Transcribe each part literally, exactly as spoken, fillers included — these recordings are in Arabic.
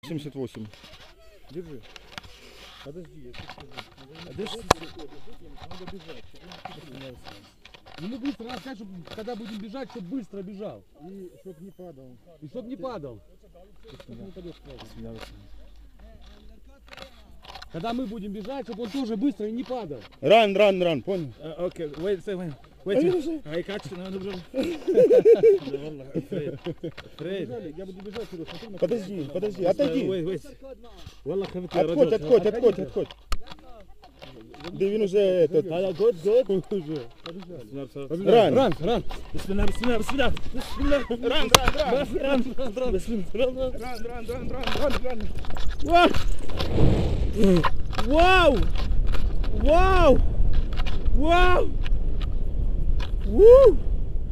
семьдесят восемь. Держи. Подожди, я сейчас Подожди. надо бежать. Ну мы быстро надо сказать, чтобы когда будем бежать, чтобы быстро бежал. И чтоб не падал. И чтоб не падал. Чтоб не упадешь сразу. Когда мы будем бежать, чтобы он тоже быстро и не падал. Ран, ран, ран, понял? Окей, wait a second. Wait a second. I catch you. No, no, والله afraid. Afraid. Я буду бежать сюда, смотри на Подожди, подожди, отойди. Wait, wait. والله خفت يا Отходь, رجل. отходь, отходь, отходь. Да він уже этот. هذا good, good. Ран. Ран, ран. بسم الله, بسم الله, بسم الله. بسم الله. Ран, ран, ран. ران ران ران بسم الله. Ран, ран, ран, ран, ран, ран. واو واو واو واو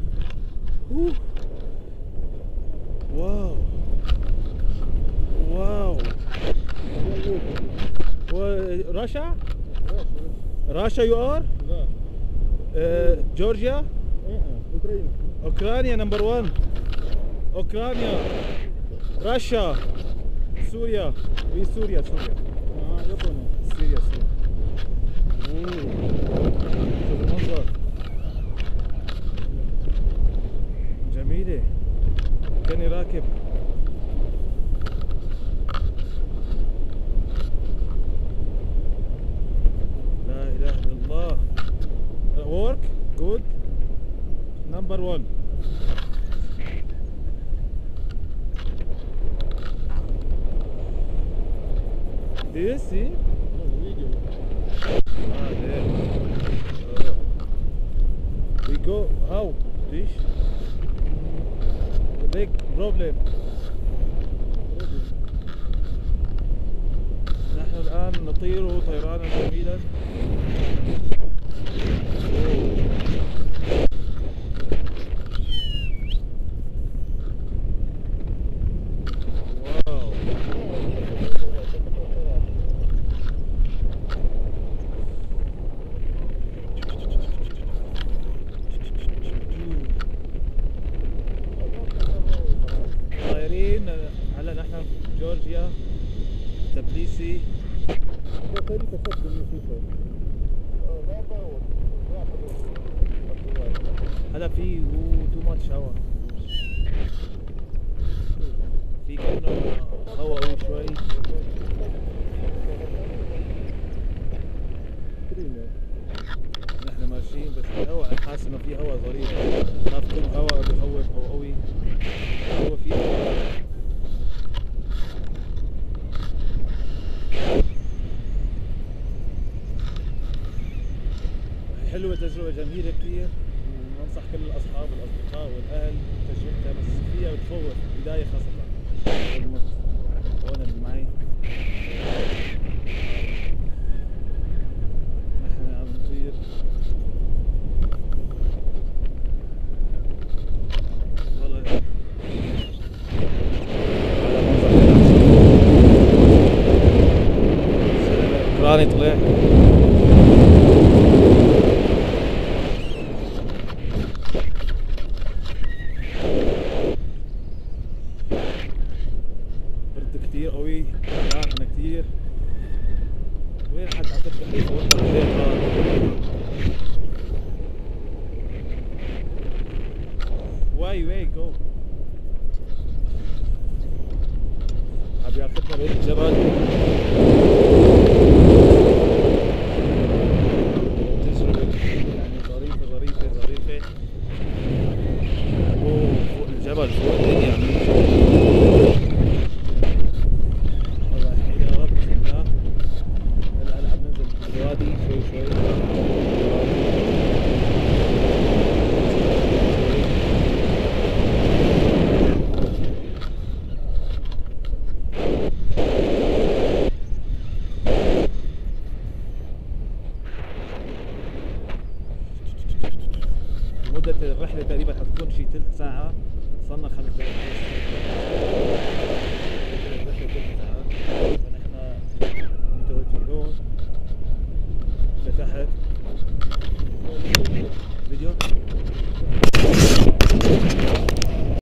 واو واو واو راشا راشا يو ار جورجيا Украина. اوكرانيا نمبر واحد اوكرانيا راشا سوريا وي سوريا سوريا А, я понял. سوريا سوريا شوف المنظر جميلة كاني راكب لا إله إلا الله work good number one do you see Ну, видео. ah there uh, we go how fish big problem نحن الآن نطير طيرانا جميلا واو طايرين هلا نحن في جورجيا تبليسي Да, тарифа фотку не слышал. هلا في تو ماتش هوا في كأنه هوا قوي شوي Время. نحن ماشيين بس الهوا انا حاسس انه في هوا ظريف خاف يكون هوا بخوف او قوي هو في حلوة تجربة جميلة كثير وننصح كل الأصحاب والأصدقاء والأهل تجربتها بس فيها بتخوف بداية خاصة هون اللي معي نحن عم نطير والله راني طلع برد كتير قوي تعبان انا كتير وين حد عم تفتح لي صوت واي واي جو عم ياخذنا بين الجبل تجربة يعني ظريفة ظريفة ظريفة اوه فوق الجبل فوق الدنيا الله يحيي يا رب بسم الله هلا هلا عم ننزل بالوادي شوي شوي مدة الرحلة تقريبا حتكون شي ثلث ساعة صرنا خمس دقايق